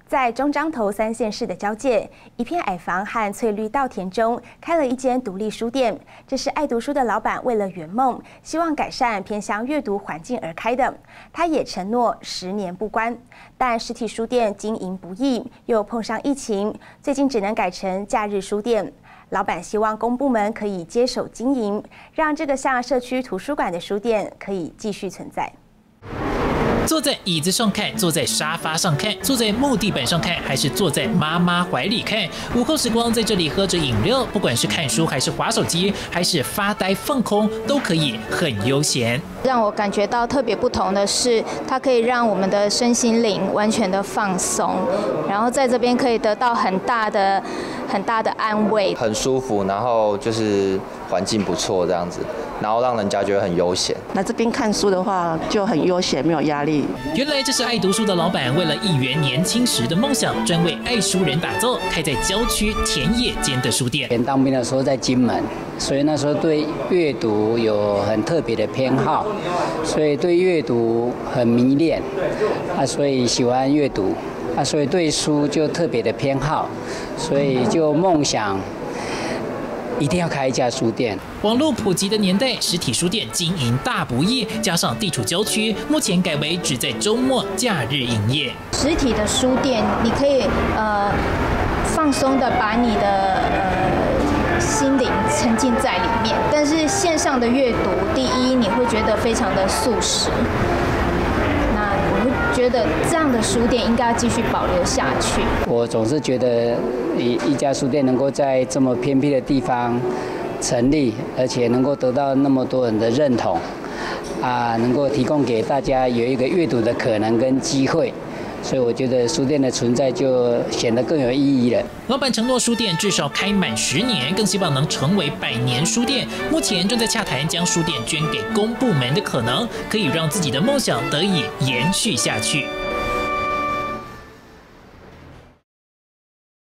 在中彰投3县市的交界，一片矮房和翠绿稻田中，开了一间独立书店。这是爱读书的老板为了圆梦，希望改善偏乡阅读环境而开的。他也承诺10年不关，但实体书店经营不易，又碰上疫情，最近只能改成假日书店。老板希望公部门可以接手经营，让这个像社区图书馆的书店可以继续存在。 坐在椅子上看，坐在沙发上看，坐在木地板上看，还是坐在妈妈怀里看，午后时光在这里喝着饮料，不管是看书，还是滑手机，还是发呆放空，都可以很悠闲。 让我感觉到特别不同的是，它可以让我们的身心灵完全的放松，然后在这边可以得到很大的安慰， 很舒服，然后就是环境不错这样子，然后让人家觉得很悠闲。 来这边看书的话就很悠闲，没有压力。 原来这是爱读书的老板为了一圆年轻时的梦想，专为爱书人打造，开在郊区田野间的书店。 当兵的时候在金门，所以那时候对阅读有很特别的偏好，所以对阅读很迷恋所以喜欢阅读所以对书就特别的偏好，所以就梦想。 一定要开一家书店。 网络普及的年代，实体书店经营大不易，加上地处郊区，目前改为只在周末、假日营业。 实体的书店，你可以放松的把你的心灵沉浸在里面，但是线上的阅读，第一你会觉得非常的速食。 觉得这样的书店应该要继续保留下去。 我总是觉得一家书店能够在这么偏僻的地方成立，而且能够得到那么多人的认同，能够提供给大家有一个阅读的可能跟机会。 所以我觉得书店的存在就显得更有意义了。 老板承诺书店至少开满10年，更希望能成为100年书店。目前正在洽谈将书店捐给公部门的可能，可以让自己的梦想得以延续下去。